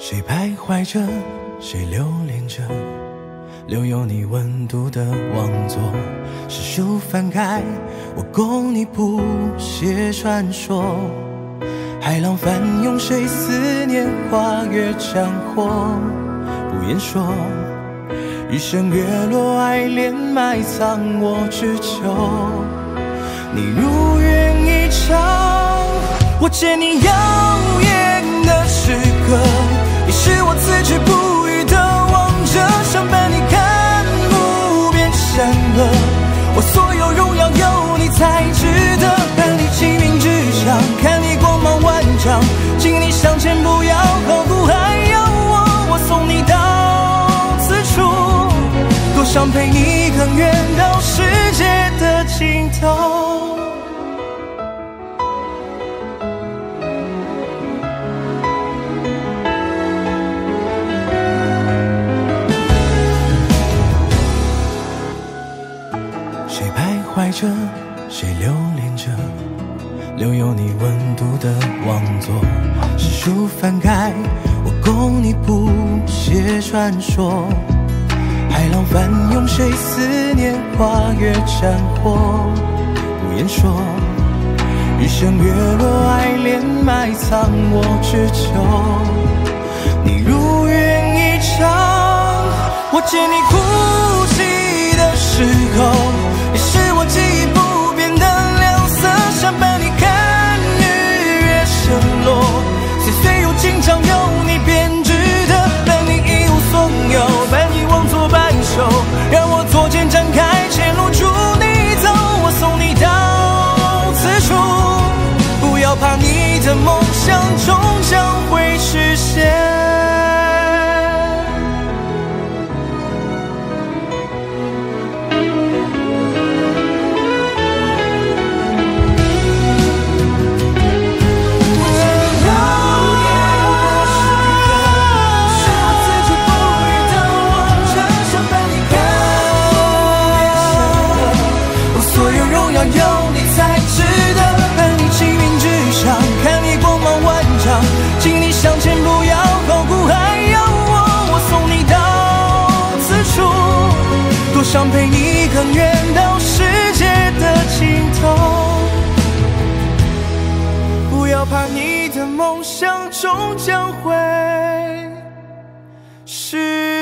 谁徘徊着，谁留恋着，留有你温度的王座。诗书翻开，我供你谱写传说。海浪翻涌，谁思念跨越战火？不言说，日升月落，爱恋埋藏我只求你如愿以偿。我借你耀眼的时刻，你是我自知不渝的王者，想伴你看不变善恶，我所有荣耀有你才值得。伴你青云直上，看你光芒万丈，请你向前不要后顾，还要我送你到此处，多想陪你更远到世界的尽头。谁徘徊着，谁留恋着，留有你温度的王座。诗书翻开，我供你谱写传说。海浪翻涌，谁思念跨越战火？不言说，日升月落，爱恋埋藏我只求你如愿以偿。我借你哭泣的时候，你是我记忆不变的亮色，想伴你看日月升落，岁岁有今朝有你便值得。伴你一无所有，伴你往左半手，让我左肩展开前路助你走，我送你到此处，不要怕你的梦想终将会实现。有你才值得，伴你青云直上，看你光芒万丈，请你向前不要后顾，还要我送你到此处，多想陪你更远到世界的尽头。不要怕你的梦想终将会实现。